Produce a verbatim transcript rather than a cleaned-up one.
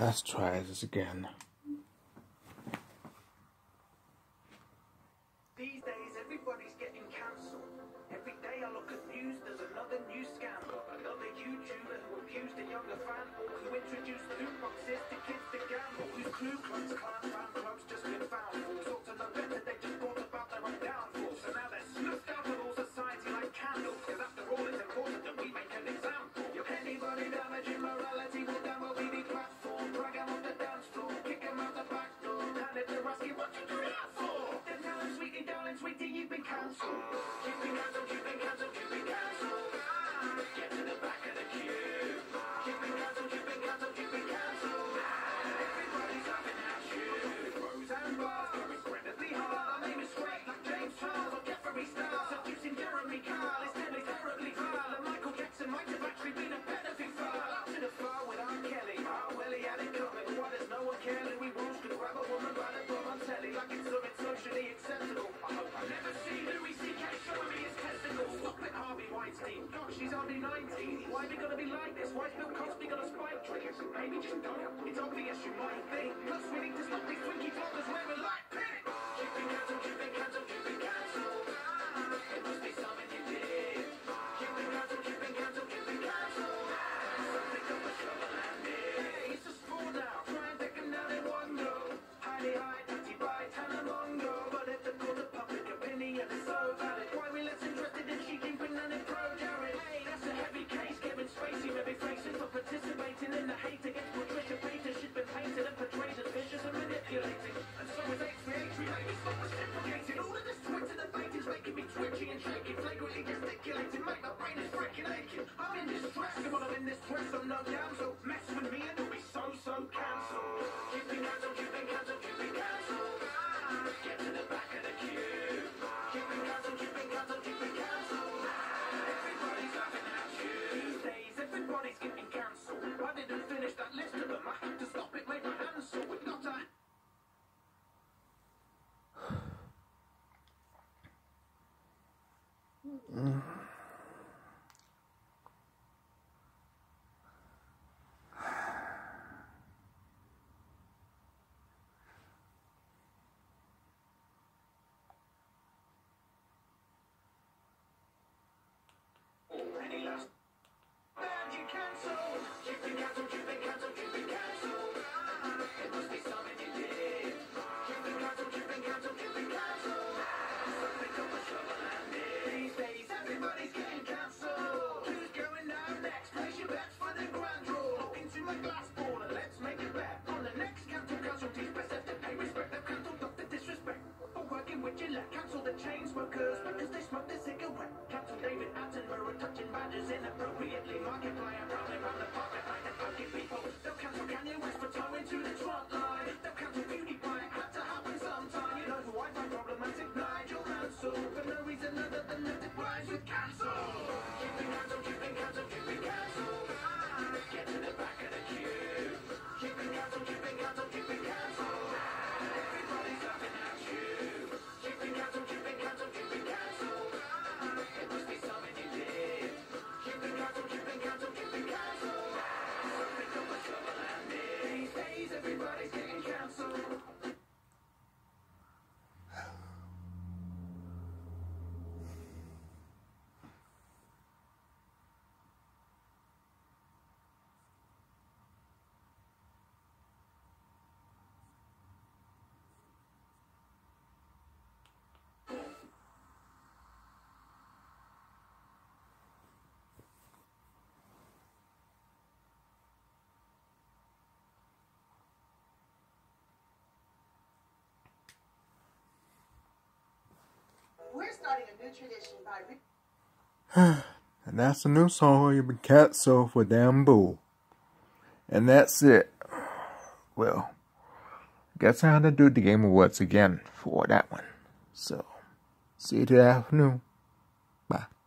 Let's try this again. These days, everybody's getting cancelled. Every day I look at news, there's another new scandal. Another YouTuber who abused a younger fan, or who introduced loot boxes to kids to gamble. Whose Ku Klux Klan fan club's just been found. All sorts of no better, they just thought about their own downfall. So now they're snuffed out of all society like candles. Cause after all, it's important that we make an example. Anybody damaging morality will damn well be the platform. Drag him off the dance floor, kick him out the back door. And if they're asking what you do that for, then tell him, sweetie, darling, sweetie, you've been cancelled. You've been cancelled, you've been cancelled, you've been cancelled. Get to the back of the queue. You've been cancelled, you've been cancelled, you've been cancelled. Everybody's laughing at you. Pros and bars go incredibly hard. Our name is straight like James Charles or Jeffree Star. Seducing Jeremy Kyle is deadly, terribly vile. And Michael Jackson might have actually been a pedophile. Up to the far with R. Kelly. Oh, well, he had it coming. Why does no one care? Louis Walsh could grab a woman by the bum on telly like it's something socially acceptable. I hope I never see Louis C K showing me his testicles. Stop it, Harvey Weinstein. Gosh, she's only nineteen. Why are we gonna be like this? Why's Bill Cosby got a spike trigger? Maybe just don't. It's obvious you might think. Plus, we need to stop these Twinkie floggers wearing light pink. You've been cancelled, you've been cancelled, you've been cancelled. It must be something you did. You've been cancelled, you've been cancelled, you've been cancelled. Something up a shovel and dig. It's a sport now. Try and take them down in one go. Highly high, dirty by Talamongo. But if the court of public opinion is so valid, why are we less interested in Xi Jinping than in pro-Jared? Hey, that's a heavy case. Kevin Spacey may be facing for participating in the hate against Patricia Pater. She's been painted and portrayed as vicious and manipulating. And so is H three H three. Maybe stop reciprocating. All of this Twitter debate is making me twitchy and shaky. Flagrantly gesticulating. Make my brain is freaking aching. I'm in distress. Come on, I'm in distress. I'm no damsel. Mess with me and you'll be so, so cancelled. You've been cancelled, you've been cancelled, you've been cancelled. Get to the back of the queue. You've been cancelled, you've been cancelled, you've been cancelled. Everybody's laughing at you. These days, everybody's getting cancelled. I didn't finish that list of them. I had to stop it, made my hands sore. We've got to... Mm. Any last band you cancelled? You've been cancelled, you've been cancelled, you've been cancelled. It must be something you did. You've been cancelled, you've been cancelled, you've been cancelled. Something up a shovel and dig. These days everybody's getting cancelled. Who's going down next? Place your bets for the grand draw. Look into my glass ball and let's make a bet. On the next cancelled casualties, best have to pay respect. They've cancelled Doctor Disrespect for working with Gillette. Cancel the chain smokers because they smoke the cigarette. Cancel David Attenborough touching badgers inappropriately. Markiplier prowling around the park at night and poking people. They'll cancel Kanye West for towing to the trot line. They'll cancel PewDiePie. It had to happen sometime. You know who I find problematic? Nigel Mansell. For no reason other than that it rhymes with cancel. You've been cancelled, you've been cancelled, you've been cancelled. Get to the back of the queue. You've been cancelled, you've been cancelled, you've been cancelled. Everybody's laughing at you. You've been cancelled, you've been cancelled, you've been cancelled. It must be something you did. You've been cancelled, you've been cancelled, you've been cancelled. Something up a shovel and dig. These days everybody's getting cancelled. We're starting a new tradition by... And that's the new song. You've been cancelled for damn bull. And that's it. Well, guess I have to do the Game Awards again for that one. So, see you this afternoon. Bye.